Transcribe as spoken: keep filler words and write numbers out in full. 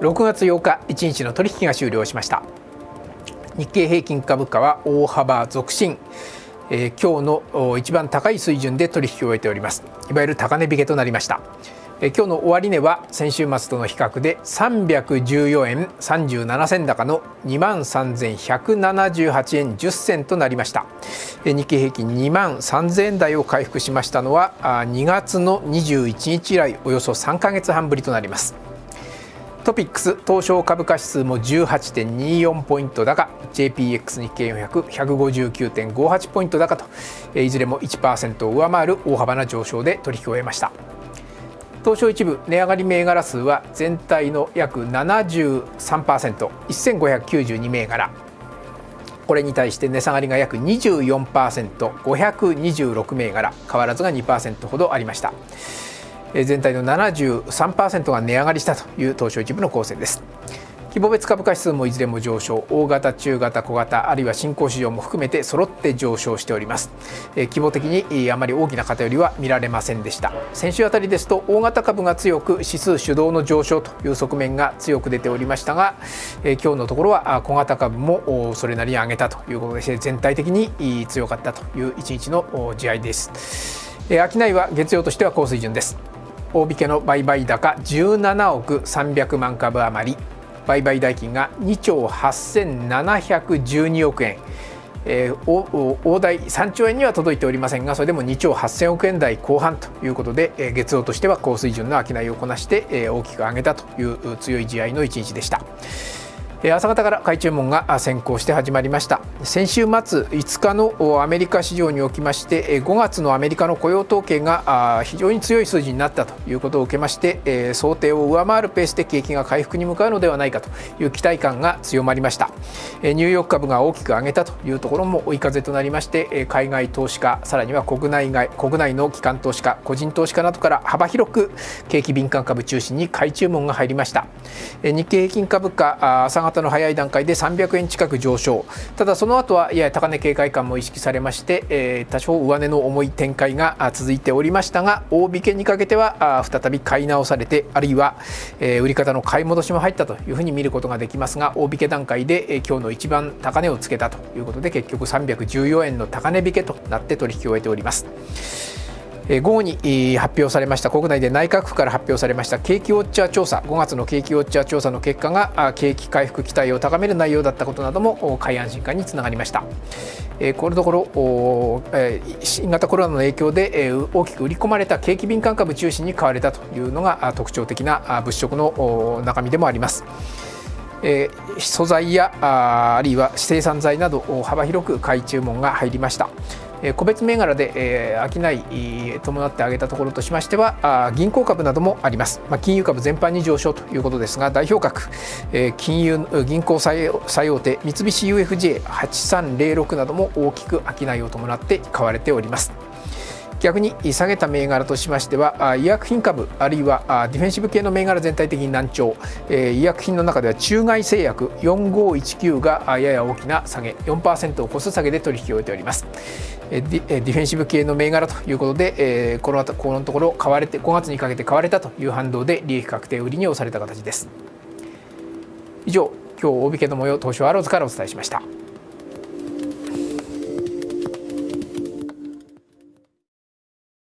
ろくがつようかいちにちの取引が終了しました。日経平均株価は大幅続伸、えー、今日の一番高い水準で取引を終えております。いわゆる高値引けとなりました。えー、今日の終値は先週末との比較でさんびゃくじゅうよえんさんじゅうななせん高の にまんさんぜんひゃくななじゅうはちえんじゅっせんとなりました。えー、日経平均にまんさんぜんえん台を回復しましたのはにがつのにじゅういちにち以来およそさんかげつはんぶりとなります。トピックス東証株価指数も じゅうはちてんにじゅうよん ポイント高、 ジェイピーエックス 日経よんひゃく ひゃくごじゅうきゅうてんごはち ポイント高と、いずれも いちパーセント を上回る大幅な上昇で取引を終えました。東証一部値上がり銘柄数は全体の約 ななじゅうさんパーセント、せんごひゃくきゅうじゅうに銘柄、これに対して値下がりが約 にじゅうよんパーセント、ごひゃくにじゅうろく銘柄、変わらずが にパーセント ほどありました。全体の ななじゅうさんパーセント が値上がりしたという東証一部の構成です。規模別株価指数もいずれも上昇、大型、中型、小型、あるいは新興市場も含めて揃って上昇しております。規模的にあまり大きな偏りは見られませんでした。先週あたりですと大型株が強く指数主導の上昇という側面が強く出ておりましたが、今日のところは小型株もそれなりに上げたということでして全体的に強かったという一日の試合です。商いは月曜としては高水準です。大引けの売買高じゅうななおくさんびゃくまん株余り、売買代金がにちょうはっせんななひゃくじゅうにおくえん、えー、大台さんちょうえんには届いておりませんが、それでもにちょうはっせんおくえん台後半ということで、えー、月曜としては高水準の商いをこなして、えー、大きく上げたという強い試合の一日でした。朝方から買い注文が先行して始まりました。先週末いつかのアメリカ市場におきましてごがつのアメリカの雇用統計が非常に強い数字になったということを受けまして、想定を上回るペースで景気が回復に向かうのではないかという期待感が強まりました。ニューヨーク株が大きく上げたというところも追い風となりまして、海外投資家、さらには国内外国内の機関投資家、個人投資家などから幅広く景気敏感株中心に買い注文が入りました。日経平均株価朝方の早い段階でさんびゃくえん近く上昇、ただその後はやや高値警戒感も意識されまして、えー、多少上値の重い展開が続いておりましたが、大引けにかけては再び買い直されて、あるいは、えー、売り方の買い戻しも入ったというふうに見ることができますが、大引け段階で、えー、今日の一番高値をつけたということで、結局さんびゃくじゅうよえんの高値引けとなって取引を終えております。午後に発表されました、国内で内閣府から発表されました景気ウォッチャー調査、ごがつの景気ウォッチャー調査の結果が景気回復期待を高める内容だったことなども買い安心感につながりました。このところ新型コロナの影響で大きく売り込まれた景気敏感株中心に買われたというのが特徴的な物色の中身でもあります。えー、素材や あ, あるいは生産材など幅広く買い注文が入りました。えー、個別銘柄で、えー、商い伴って挙げたところとしましてはあ銀行株などもあります。まあ、金融株全般に上昇ということですが、代表格、えー、金融銀行最大手三菱 ユーエフジェーはちさんぜろろく なども大きく商いを伴って買われております。逆に下げた銘柄としましては医薬品株、あるいはディフェンシブ系の銘柄全体的に難聴、医薬品の中では中外製薬よんごいちきゅうがやや大きな下げ よんパーセント を超す下げで取引を終えております。ディフェンシブ系の銘柄ということで、この後このところ買われてごがつにかけて買われたという反動で利益確定売りに押された形です。以上、今日大引けの模様、東証アローズからお伝えしました。